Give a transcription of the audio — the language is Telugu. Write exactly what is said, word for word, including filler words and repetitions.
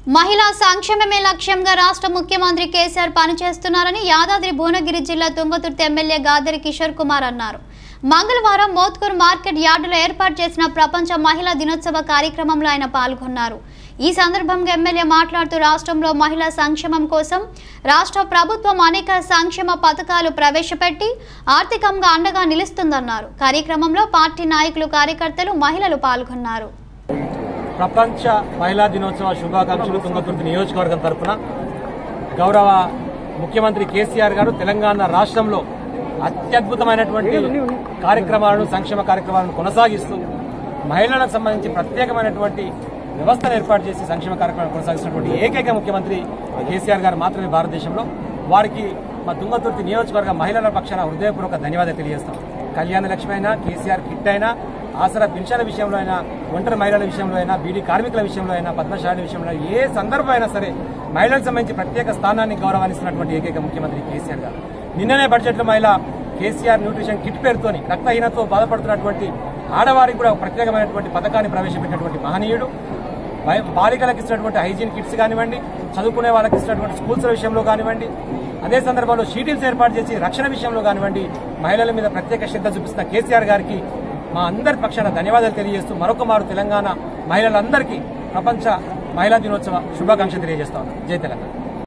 మహిళా సంక్షేమమే లక్ష్యంగా రాష్ట్ర ముఖ్యమంత్రి కేసీఆర్ పనిచేస్తున్నారని యాదాద్రి భువనగిరి జిల్లా తుంగతుర్తి ఎమ్మెల్యే గాదరి కిషోర్ కుమార్ అన్నారు. మంగళవారం మోత్కూర్ మార్కెట్ యార్డులో ఏర్పాటు చేసిన ప్రపంచ మహిళా దినోత్సవ కార్యక్రమంలో ఆయన పాల్గొన్నారు. ఈ సందర్భంగా ఎమ్మెల్యే మాట్లాడుతూ రాష్ట్రంలో మహిళా సంక్షేమం కోసం రాష్ట్ర ప్రభుత్వం అనేక సంక్షేమ పథకాలు ప్రవేశపెట్టి ఆర్థికంగా అండగా నిలుస్తుందన్నారు. కార్యక్రమంలో పార్టీ నాయకులు, కార్యకర్తలు, మహిళలు పాల్గొన్నారు. ప్రపంచ మహిళా దినోత్సవ శుభాకాంక్షలు తుంగతుర్తి నియోజకవర్గం తరఫున గౌరవ ముఖ్యమంత్రి కేసీఆర్ గారు తెలంగాణ రాష్ట్రంలో అత్యద్భుతమైనటువంటి కార్యక్రమాలను, సంక్షేమ కార్యక్రమాలను కొనసాగిస్తూ మహిళలకు సంబంధించి ప్రత్యేకమైనటువంటి వ్యవస్థను ఏర్పాటు చేసి సంక్షేమ కార్యక్రమాలను కొనసాగిస్తున్నటువంటి ఏకైక ముఖ్యమంత్రి కేసీఆర్ గారు మాత్రమే భారతదేశంలో. వారికి మా తుంగతుర్తి నియోజకవర్గ మహిళల పక్షాన హృదయపూర్వక ధన్యవాదాలు తెలియజేస్తాం. కళ్యాణ లక్ష్మి అయినా, కేసీఆర్ కిట్ అయినా, ఆసరా పింఛన్ల విషయంలో అయినా, ఒంటరి మహిళల విషయంలో అయినా, బీడీ కార్మికుల విషయంలో అయినా, పద్మశాలి విషయంలో అయినా, ఏ సందర్భం అయినా సరే మహిళలకు సంబంధించి ప్రత్యేక స్థానాన్ని గౌరవాన్నిస్తున్నటువంటి ఏకైక ముఖ్యమంత్రి కేసీఆర్ గారు. నిన్ననే బడ్జెట్లో మహిళ కేసీఆర్ న్యూట్రిషన్ కిట్ పేరుతోని రక్తహీనతతో బాధపడుతున్నటువంటి ఆడవారికి కూడా ప్రత్యేకమైనటువంటి పథకాన్ని ప్రవేశపెట్టినటువంటి మహనీయుడు. బాలికలకు ఇచ్చినటువంటి హైజీన్ కిట్స్ కానివ్వండి, చదువుకునే వాళ్ళకి ఇచ్చినటువంటి స్కూల్స్ విషయంలో కానివ్వండి, అదే సందర్భంలో షీటిల్స్ ఏర్పాటు చేసి రక్షణ విషయంలో కానివ్వండి మహిళల మీద ప్రత్యేక శ్రద్ధ చూపిస్తున్న కేసీఆర్ గారికి మా అందరి పక్షాన ధన్యవాదాలు తెలియజేస్తూ మరొక మారు తెలంగాణ మహిళలందరికీ ప్రపంచ మహిళా దినోత్సవ శుభాకాంక్షలు తెలియజేస్తా ఉన్నాం. జై తెలంగాణ.